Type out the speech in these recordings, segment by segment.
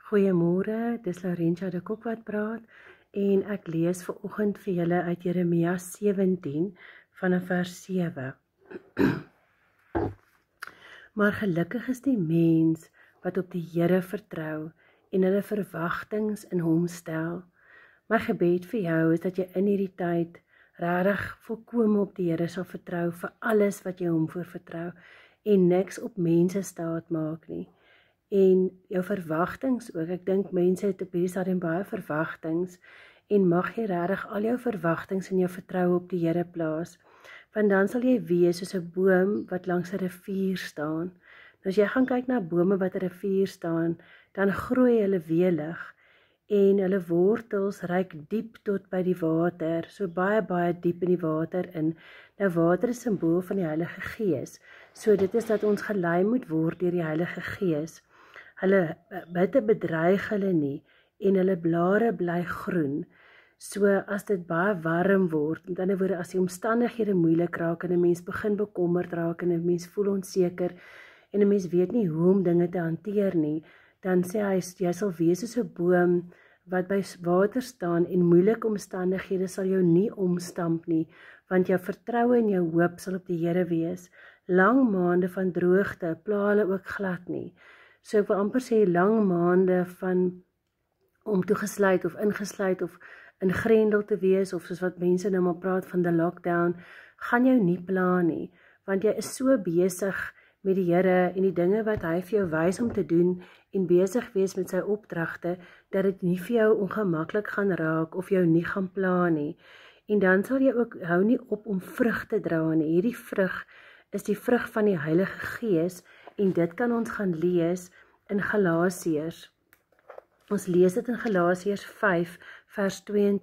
Goeiemôre, dis Laurentia de Kok wat praat en ek lees vanoggend vir julle uit Jeremia 17 vanaf vers 7. Maar gelukkig is die mens wat op die Here vertrou en hulle verwagtings in hom stel. My gebed vir jou is dat jy in hierdie tyd regtig volkome op die Here sal vertrou vir alles wat jy hom voor vertrou en niks op mense staat maak nie. En jou verwagtings ook, ek dink mense het op hierdie stadium baie verwagtings en mag jy regtig al jou verwagtings en jou vertroue op die Here plaas, want dan sal jy wees soos 'n boom wat langs 'n rivier staan. Nou as jy gaan kyk na bome wat 'n rivier staan, dan groei hulle welig en hulle wortels reik diep tot by die water, so baie diep in die water in. Nou water is 'n simbool van die Heilige Gees, so dit is dat ons gelei moet word deur die Heilige Gees. Hulle bitte bedreig hulle nie en hulle blare bly groen. So as dit baie warm word, met ander woorde as die omstandighede moeilik raak en 'n mens begin bekommerd raak en 'n mens voel onseker en 'n mens weet nie hoe om dinge te hanteer nie, dan sê hy jy sal wees soos 'n boom wat by water staan en moeilike omstandighede sal jou nie omstamp nie, want jou vertroue en jou hoop sal op die Here wees. Lang maande van droogte pla hulle ook glad nie. So ek wil amper sê lang maande van om toegesluit of ingesluit of in grendel te wees of soos wat mense nou maar praat van die lockdown, gaan jou nie pla nie, want jy is so besig met die Here en die dinge wat hy vir jou wys om te doen en besig wees met sy opdragte, dat dit nie vir jou ongemaklik gaan raak of jou nie gaan pla nie. En dan sal jy ook hou nie op om vrug te dra nie. Hierdie vrug is die vrug van die Heilige Gees en dit kan ons gaan lees in Galasiërs. Ons lees dit in Galasiërs 5 vers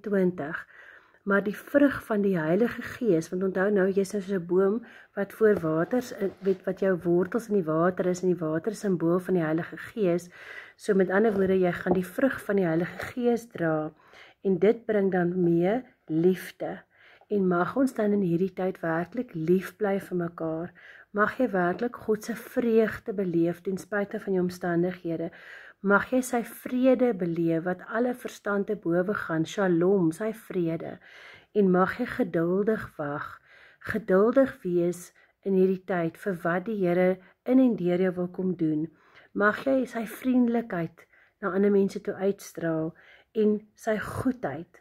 22. Maar die vrug van die Heilige Gees, want onthou nou, jy is soos 'n boom wat voor waters, wat jou wortels in die water is, en die water is 'n simbool van die Heilige Gees. So met ander woorde, jy gaan die vrug van die Heilige Gees dra, en dit bring dan mee liefde. En mag ons dan in hierdie tyd werklik lief bly vir mekaar. Mag jy werklik God se vreugde beleef ten spyte van jou omstandighede. Mag jy sy vrede beleef wat alle verstand te bowe gaan, shalom, sy vrede. En mag jy geduldig wag, geduldig wees in hierdie tyd vir wat die Here in en deur jou wil kom doen. Mag jy sy vriendelikheid na ander mense toe uitstraal en sy goedheid.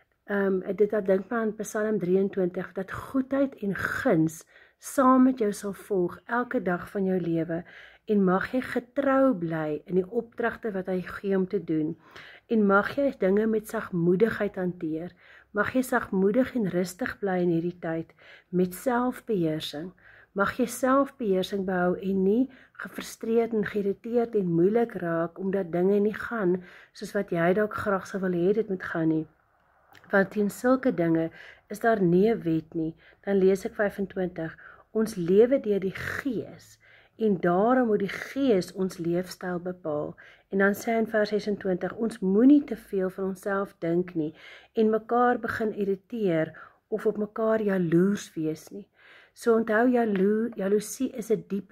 Dit dink my aan Psalm 23, dat goedheid en guns saam met jou sal volg elke dag van jou lewe. En mag jy getrou bly in die opdragte wat hy gee om te doen. En mag jy dinge met sagmoedigheid hanteer. Mag jy sagmoedig en rustig bly in hierdie tyd met selfbeheersing. Mag jy selfbeheersing behou en nie gefrustreerd en geïrriteerd en moeilik raak omdat dinge nie gaan soos wat jy dalk graag sou wil hê dit moet gaan nie. Want teen sulke dinge is daar nie 'n wet nie. Dan lees ek 25. Ons lewe deur die Gees en daarom moet die Gees ons leefstyl bepaal. En dan sê hy in vers 26, ons moenie te veel van onsself dink nie en mekaar begin irriteer of op mekaar jaloers wees nie. So onthou, jaloesie is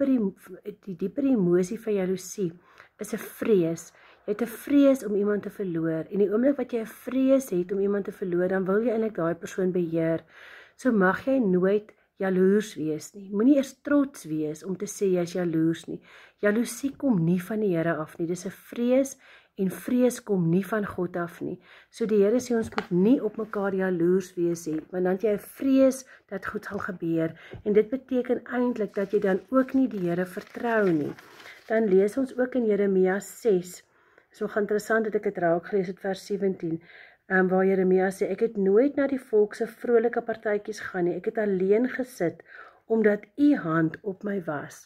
die dieper emosie van jaloesie is 'n vrees. Jy het 'n vrees om iemand te verloor en die oomblik wat jy 'n vrees het om iemand te verloor, dan wil jy eintlik daai persoon beheer. So mag jy nooit jaloers wees nie. Moenie eers trots wees om te sê jy is jaloers nie. Jaloesie kom nie van die Here af nie. Dis 'n vrees en vrees kom nie van God af nie. So die Here sê ons moet nie op mekaar jaloers wees nie, want dan het jy 'n vrees dat goed sal gebeur en dit beteken eintlik dat jy dan ook nie die Here vertrou nie. Dan lees ons ook in Jeremia 6. So interessant dat ek het raak gelees het vers 17, waar Jeremia sê, ek het nooit na die volk se vrolike partytjies gaan nie, ek het alleen gesit, omdat u hand op my was.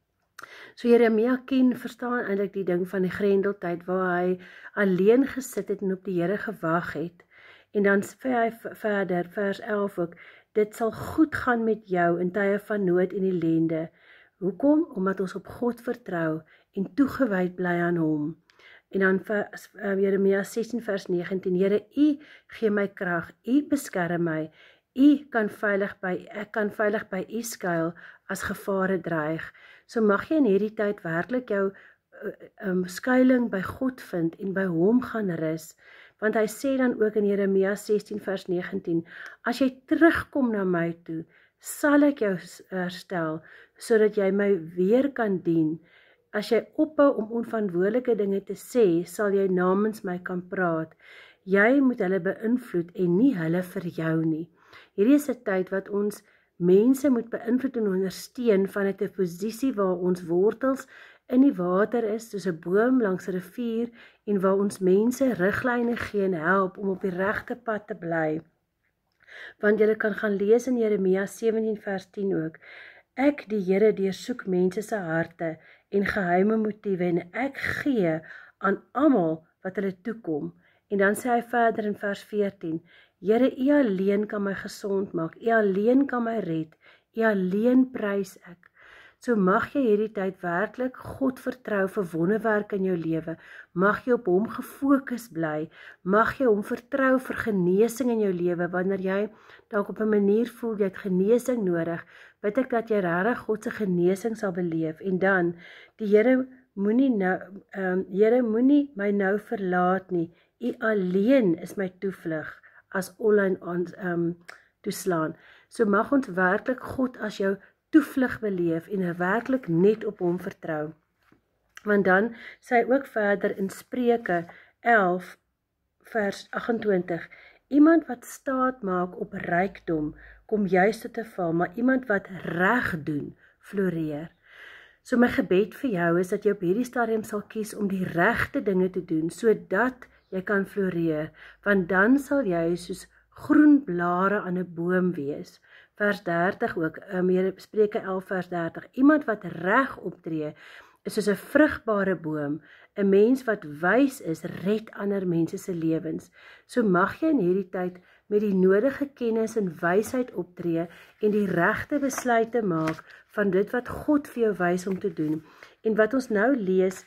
So Jeremia verstaan eintlik die ding van die grendeltyd, waar hy alleen gesit het en op die Here gewag het. En dan sê hy verder, vers 11 ook, dit sal goed gaan met jou in tye van nood en ellende. Hoekom? Omdat ons op God vertrou en toegewyd bly aan hom. En dan Jeremia 16 vers 19, Here, u gee my krag, u beskerm my, ek kan veilig by u skuil as gevare dreig. So mag jy in hierdie tyd werklik jou skuiling by God vind en by hom gaan rus. Want hy sê dan ook in Jeremia 16 vers 19, as jy terugkom na my toe, sal ek jou herstel, sodat jy my weer kan dien. As jy ophou om onverantwoordelike dinge te sê, sal jy namens my kan praat. Jy moet hulle beïnvloed en nie hulle vir jou nie. Hierdie is 'n tyd wat ons mense moet beïnvloed en ondersteun vanuit 'n posisie waar ons wortels in die water is, soos 'n boom langs 'n rivier, en waar ons mense riglyne gee en help om op die regte pad te bly. Want jy kan gaan lees in Jeremia 17 vers 10 ook, ek die Here deursoek mense se harte en geheime motiewe en ek gee aan almal wat hulle toekom. En dan sê hy verder in vers 14, Here, U alleen kan my gesond maak, U alleen kan my red, U alleen prys ek. So mag jy hierdie tyd werklik God vertrou vir wonderwerk in jou lewe, mag jy op hom gefokus bly, mag jy hom vertrou vir genesing in jou lewe, wanneer jy dalk op 'n manier voel jy het genesing nodig, bid ek dat jy regtig God se genesing sal beleef, en dan, die Here moenie my nou verlaat nie, U alleen is my toevlug, as online toeslaan. So mag ons werklik God as jou toevlug beleef en werklik net op hom vertrou. Want dan sê hy ook verder in Spreuke 11 vers 28, iemand wat staat maak op rykdom, kom juist tot 'n val, maar iemand wat reg doen, floreer. So my gebed vir jou is dat jy op hierdie stadium sal kies om die regte dinge te doen, sodat jy kan floreer, want dan sal jy soos groen blare aan 'n boom wees. Vers 30 ook, Spreuke 11 vers 30, iemand wat reg optree, is soos 'n vrugbare boom, 'n mens wat wys is, red ander mense se lewens. So mag jy in hierdie tyd met die nodige kennis en wysheid optree en die regte besluite maak van dit wat God vir jou wys om te doen. En wat ons nou lees,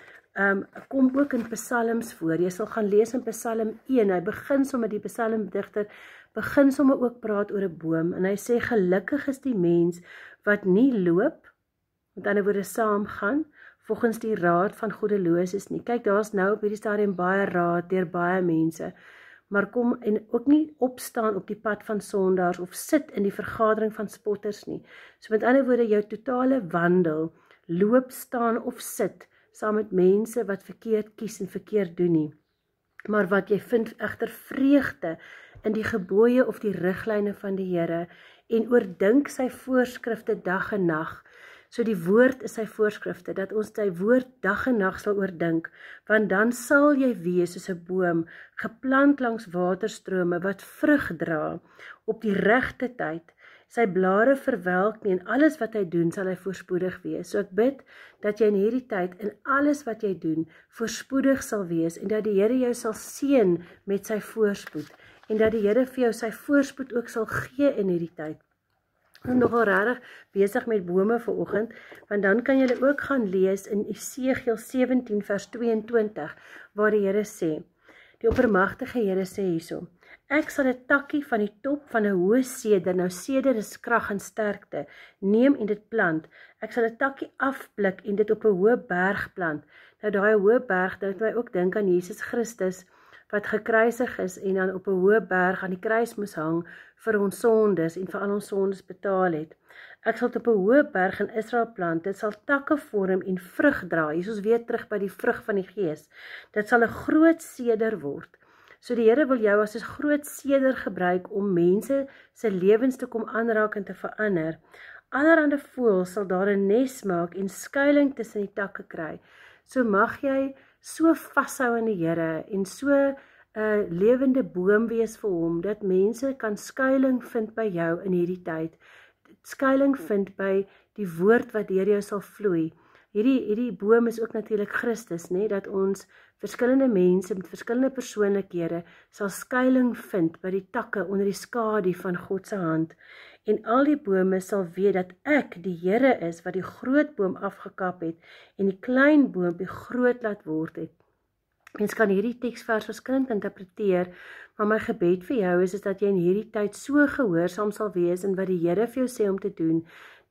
kom ook in Psalms voor. Jy sal gaan lees in Psalm 1, hy begin sommer die psalmdigter, begin sommer ook praat oor 'n boom, en hy sê, gelukkig is die mens wat nie loop, met ander woorde saamgaan, volgens die raad van goddeloses nie. Kyk, daar's nou op hierdie stadium baie raad deur baie mense, maar kom en ook nie opstaan op die pad van sondaars, of sit in die vergadering van spotters nie. So met ander woorde, jou totale wandel, loop, staan of sit, saam met mense wat verkeerd kies en verkeerd doen nie, maar wat jy vind egter vreugde in die gebooie of die riglyne van die Here, en oordink sy voorskrifte dag en nag. So die woord is sy voorskrifte, dat ons sy woord dag en nag sal oordink, want dan sal jy wees soos 'n boom, geplant langs waterstrome, wat vrug dra, op die regte tyd, sy blare verwelk nie, en alles wat hy doen, sal hy voorspoedig wees. So ek bid, dat jy in hierdie tyd, in alles wat jy doen, voorspoedig sal wees, en dat die Here jou sal seën met sy voorspoed, en dat die Here vir jou sy voorspoed ook sal gee in hierdie tyd. Ek is nogal regtig besig met bome vanoggend, want dan kan jy ook gaan lees in Esegiel 17 vers 22, waar die Here sê, die oppermagtige Here sê hierso, ek sal 'n takkie van die top van 'n hoë seder, nou seder is krag en sterkte, neem en dit plant. Ek sal 'n takkie afblik en dit op 'n hoë berg plant. Nou daai hoë berg, dit laat my ook dink aan Jesus Christus, wat gekruisig is en dan op 'n hoë berg aan die kruis moes hang vir ons sondes en vir al ons sondes betaal het. Ek sal dit op 'n hoë berg in Israel plant, dit sal takke vorm en vrug dra. Hier is ons weer terug by die vrug van die Gees. Dit sal 'n groot seder word. So die Here wil jou as 'n groot seder gebruik om mense se lewens te kom aanraak en te verander. Allerhande voëls sal daar 'n nes maak en skuiling tussen die takke kry. So mag jy so vashou in die Here en so 'n lewende boom wees vir hom, dat mense kan skuiling vind by jou in hierdie tyd. Skuiling vind by die woord wat deur jou sal vloei. Hierdie boom is ook natuurlik Christus, nee, dat ons verskillende mense met verskillende persoonlikhede sal skuiling vind by die takke onder die skadu van God se hand. En al die bome sal weet dat ek die Here is wat die groot boom afgekap het en die klein boompie groot laat word het. Mens kan hierdie teksvers verskillend interpreteer, maar my gebed vir jou is dat jy in hierdie tyd so gehoorsaam sal wees in wat die Here vir jou sê om te doen,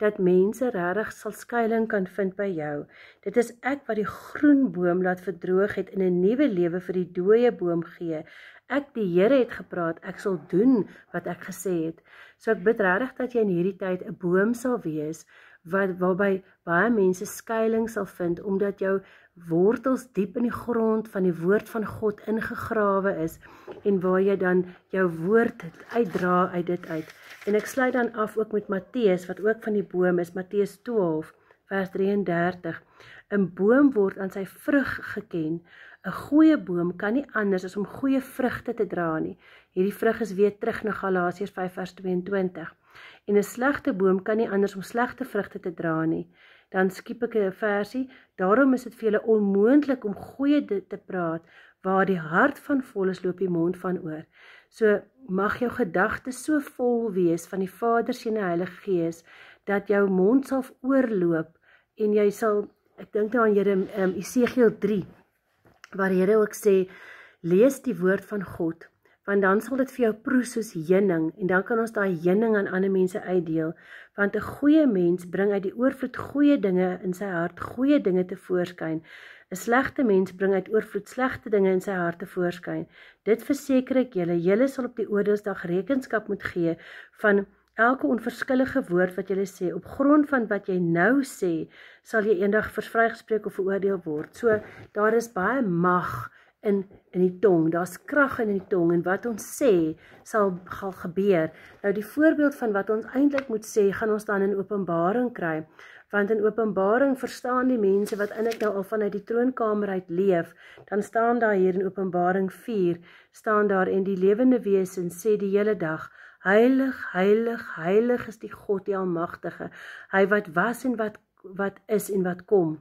dat mense regtig sal skuiling kan vind by jou. Dit is ek wat die groen boom laat verdroog het en 'n nuwe lewe vir die dooie boom gee. Ek, die Here, het gepraat, ek sal doen wat ek gesê het. So ek bid regtig dat jy in hierdie tyd 'n boom sal wees, waarby baie mense skuiling sal vind, omdat jou wortels diep in die grond van die woord van God ingegrawe is, en waar jy dan jou woord uitdra uit dit uit. En ek sluit dan af ook met Matteus, wat ook van die boom is, Matteus 12, vers 33. 'n boom word aan sy vrug geken. 'n goeie boom kan nie anders as om goeie vrugte te dra nie. Hierdie vrug is weer terug na Galasiërs 5 vers 22. En 'n slegte boom kan nie anders om slegte vrugte te dra nie. Dan skiep ek 'n versie, daarom is dit vir julle onmoontlik om goeie te praat, waar die hart van vol is, loop die mond van oor. So mag jou gedagtes so vol wees van die Vader, Seun en Heilige Gees, dat jou mond sal oorloop, en jy sal, ek dink nou aan Esegiel 3, waar die Here ook sê, lees die woord van God, want dan sal dit vir jou proe soos heuning, en dan kan ons daai heuning aan ander mense uitdeel, want 'n goeie mens bring uit die oorvloed goeie dinge in sy hart, goeie dinge tevoorskyn. 'n slegte mens bring uit oorvloed slegte dinge in sy hart tevoorskyn. Dit verseker ek julle sal op die oordeelsdag rekenskap moet gee van elke onverskillige woord wat jy sê. Op grond van wat jy nou sê, sal jy eendag vrygespreek of veroordeel word. So, daar is baie mag in die tong, daar's krag in die tong, en wat ons sê, sal gebeur. Nou die voorbeeld van wat ons eintlik moet sê, gaan ons dan in Openbaring kry, want in Openbaring verstaan die mense wat eintlik nou al vanuit die troonkamer uit leef, dan staan daar hier in Openbaring 4, staan daar, en die lewende wesens sê die hele dag, heilig, heilig, heilig is die God, die Almagtige, hy wat was en wat is en wat kom.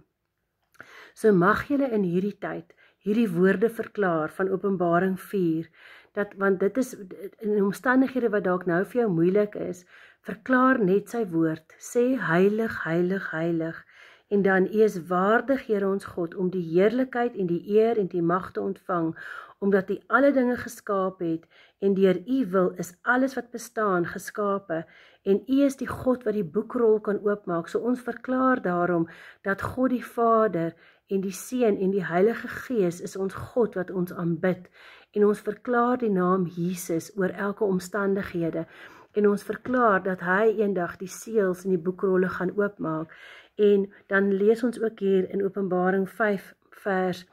So mag julle in hierdie tyd hierdie woorde verklaar van Openbaring 4, want dit is in omstandighede wat dalk nou vir jou moeilik is, verklaar net sy woord, sê heilig, heilig, heilig, en dan, U is waardig, Here ons God, om die heerlikheid en die eer en die mag te ontvang, omdat U alle dinge geskaap het, en deur U wil is alles wat bestaan geskape, en U is die God wat die boekrol kan oopmaak. So ons verklaar daarom, dat God die Vader, en die Seun en die Heilige Gees is ons God wat ons aanbid, en ons verklaar die naam Jesus oor elke omstandighede, en ons verklaar dat hy eendag die seels en die boekrolle gaan oopmaak, en dan lees ons ook hier in Openbaring 5 vers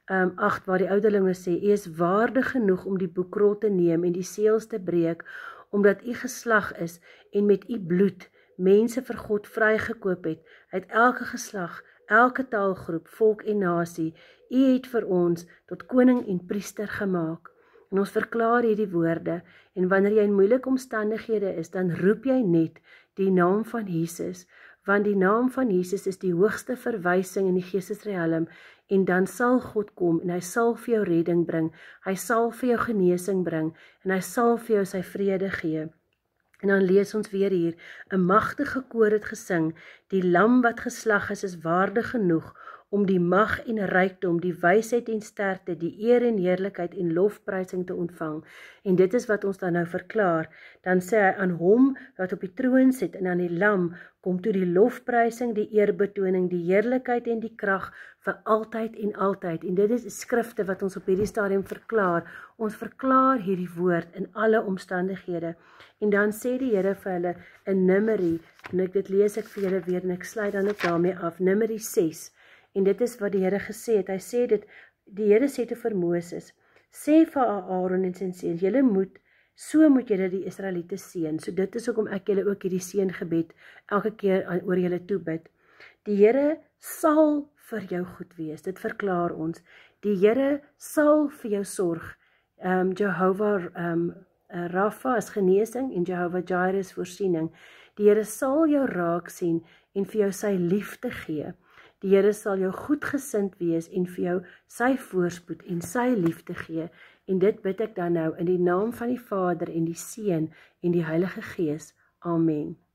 8, waar die ouderlinge sê, U is waardig genoeg om die boekrol te neem en die seels te breek, omdat U geslag is en met U bloed mense vir God vrygekoop het, uit elke geslag, elke taalgroep, volk en nasie. U het vir ons tot koning en priester gemaak. En ons verklaar hierdie woorde, en wanneer jy in moeilike omstandighede is, dan roep jy net die naam van Jesus, want die naam van Jesus is die hoogste verwysing in die geestesrealm, en dan sal God kom, en hy sal vir jou redding bring, hy sal vir jou genesing bring, en hy sal vir jou sy vrede gee. En dan lees ons weer hier, 'n magtige koor het gesing, die lam wat geslag is waardig genoeg, om die mag en rykdom, die wysheid en sterkte, die eer en heerlikheid en lofprysing te ontvang. En dit is wat ons dan nou verklaar. Dan sê hy, aan hom wat op die troon sit en aan die lam, kom toe die lofprysing, die eerbetoning, die heerlikheid en die krag vir altyd en altyd. En dit is skrifte wat ons op hierdie stadium verklaar. Ons verklaar hierdie woord in alle omstandighede. En dan sê die Here vir hulle in Numeri, en dit lees ek vir julle weer, en ek sluit dan ook daarmee af, Numeri 6. En dit is wat die Here gesê het. Hy sê dit, die Here sê te vir Moses, sê vir Aaron en sy seuns, julle moet julle die Israeliete seën. So dit is hoekom ek julle ook hierdie seëngebed elke keer oor julle toebid. Die Here sal vir jou goed wees. Dit verklaar ons. Die Here sal vir jou sorg. Jehovah Rapha is genesing en Jehovah Jireh is voorsiening. Die Here sal jou raak sien en vir jou sy liefde gee. Die Here sal jou goedgesind wees en vir jou sy voorspoed en sy liefde gee. En dit bid ek dan nou in die naam van die Vader en die Seun en die Heilige Gees. Amen.